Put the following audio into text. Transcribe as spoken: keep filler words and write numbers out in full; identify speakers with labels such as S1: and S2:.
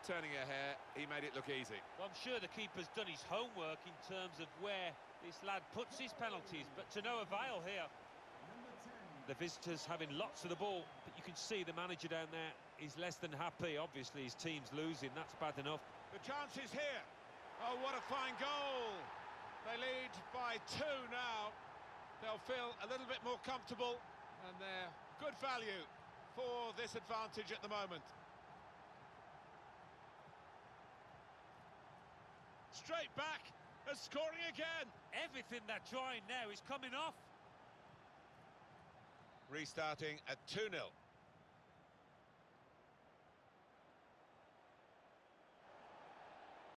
S1: turning a hair, he made it look easy.
S2: Well, I'm sure the keeper's done his homework in terms of where this lad puts his penalties, but to no avail here. The visitors having lots of the ball, but you can see the manager down there is less than happy. Obviously, his team's losing, that's bad enough.
S1: The chance is here. Oh, what a fine goal. They lead by two now. They'll feel a little bit more comfortable, and they're good value for this advantage at the moment. Straight back, and scoring again.
S2: Everything they're trying now is coming off.
S1: Restarting at two nil.